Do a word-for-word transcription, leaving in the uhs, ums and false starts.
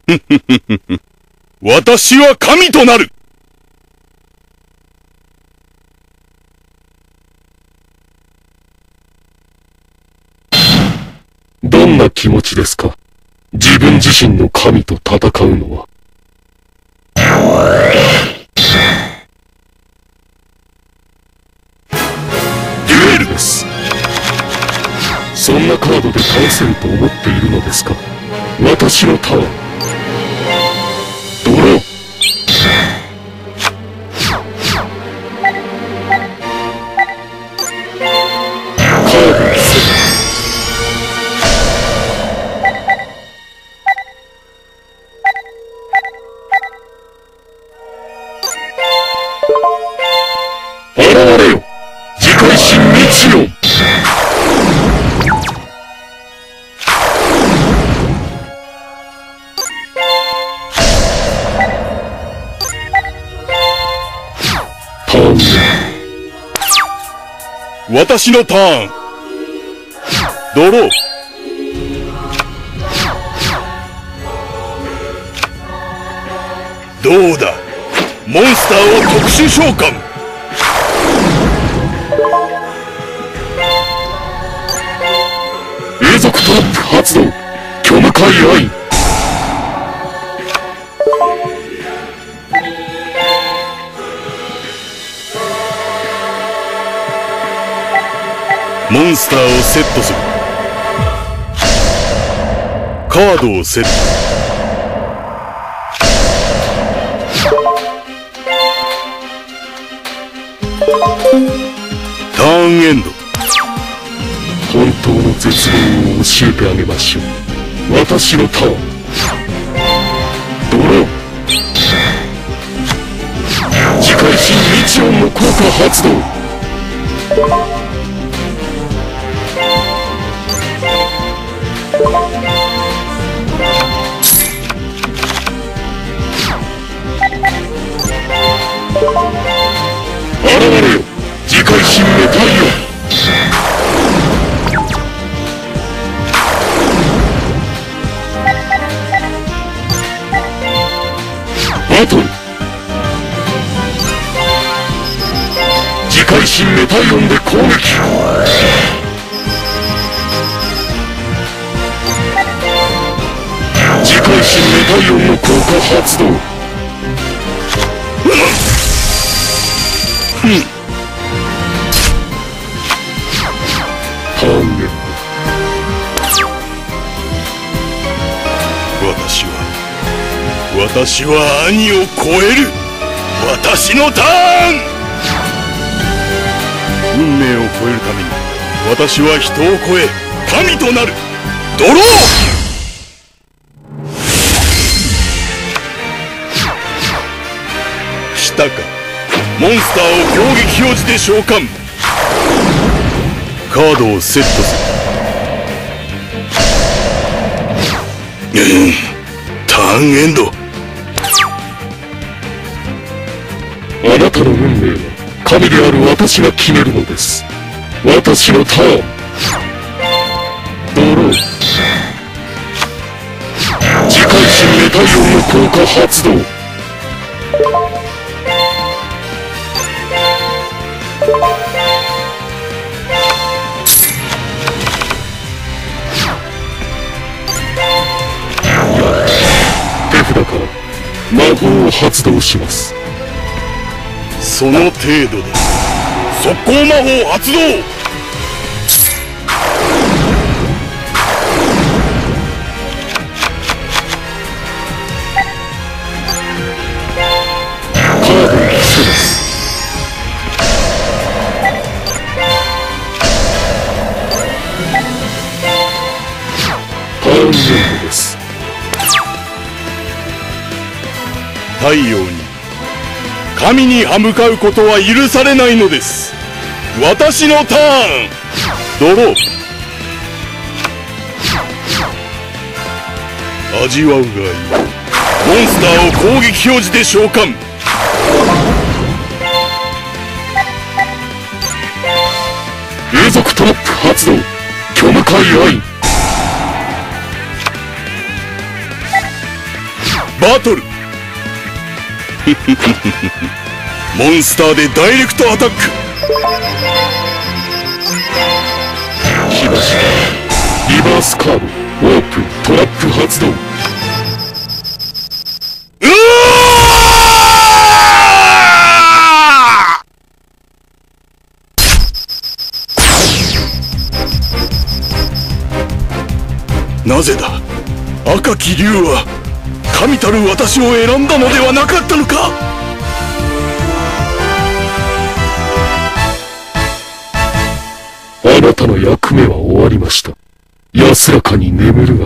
私は神となる。 どんな気持ちですか？自分自身の神と戦うのは。デュエルです。そんなカードで倒せると思っているのですか？私のターン。ドロー。カードにセット。現れよ、次回神ミチオン。ターン。 私のターン。ドロー。どうだ、モンスターを特殊召喚。 永続トラップ発動。虚無界愛。 モンスターをセットする。カードをセット。ターンエンド。 本当の絶望を教えてあげましょう。私のターン。ドロー。次回神ミチオンの効果発動。現れよ、次回神メタイオン。バトル。次回神メタイオンで攻撃。次回神メタイオンの効果発動。 うん。 ターンエンド。 私は私は兄を超える。私のターン。運命を超えるために私は人を超え神となる。ドロー。来たか。モンスターを攻撃表示で召喚。カードをセットする。うん、ターンエンド。 あなたの運命は神である私が決めるのです。私のターン。ドロー。次回神メタイオンの効果発動。手札から魔法を発動します。 その程度で速攻魔法発動。 カードを伏せます。ターンエンドです。 太陽に神に歯向かうことは許されないのです。私のターン。ドロー。味わうがいい。モンスターを攻撃表示で召喚。 永続トラップ発動。虚無界愛。 バトルモンスターでダイレクトアタック。 来ました。リバースカーブオープン。トラップ発動。 うわー！なぜだ、赤き竜は神たる私を選んだのではなかったのか。 あなたの役目は終わりました。安らかに眠る